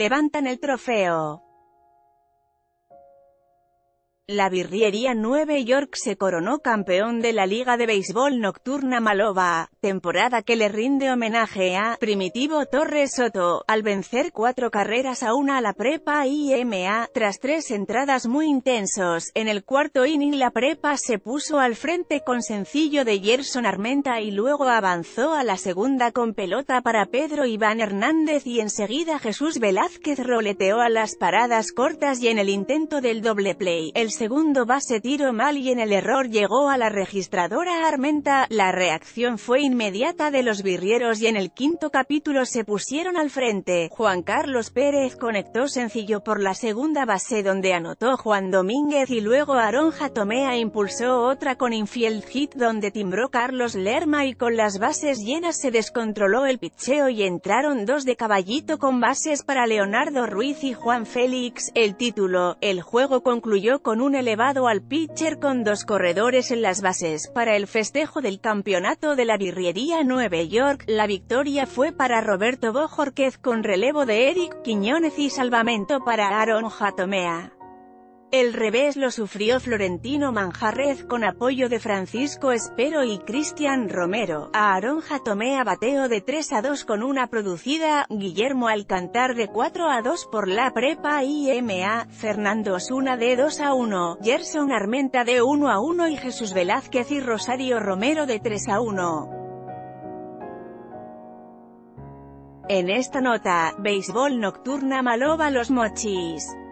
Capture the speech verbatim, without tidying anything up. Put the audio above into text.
levantan el trofeo. La Virriería Nueva York se coronó campeón de la Liga de Béisbol Nocturna Maloba, temporada que le rinde homenaje a Primitivo Torres Soto, al vencer cuatro carreras a una a la Prepa I M A, tras tres entradas muy intensos. En el cuarto inning la Prepa se puso al frente con sencillo de Gerson Armenta y luego avanzó a la segunda con pelota para Pedro Iván Hernández y enseguida Jesús Velázquez roleteó a las paradas cortas y en el intento del doble play, el segundo base tiró mal y en el error llegó a la registradora Armenta. La reacción fue inmediata de los birrieros y en el quinto capítulo se pusieron al frente. Juan Carlos Pérez conectó sencillo por la segunda base donde anotó Juan Domínguez y luego Aarón Jatomea impulsó otra con infield hit donde timbró Carlos Lerma y con las bases llenas se descontroló el pitcheo y entraron dos de caballito con bases para Leonardo Ruiz y Juan Félix. El título, el juego concluyó con un elevado al pitcher con dos corredores en las bases. Para el festejo del campeonato de la Virriería Nueva York, la victoria fue para Roberto Bojorquez con relevo de Eric Quiñones y salvamento para Aarón Jatomea. El revés lo sufrió Florentino Manjarrez con apoyo de Francisco Espero y Cristian Romero. A Aarón Jatomea bateo de tres a dos con una producida, Guillermo Alcántar de cuatro a dos por la Prepa I M A, Fernando Osuna de dos a uno, Gerson Armenta de uno a uno y Jesús Velázquez y Rosario Romero de tres a uno. En esta nota, Béisbol Nocturna Maloba Los Mochis.